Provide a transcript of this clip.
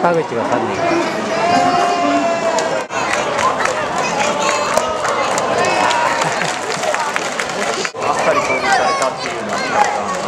田口が3人。 あっさり掃除されたっていうのは見たことある。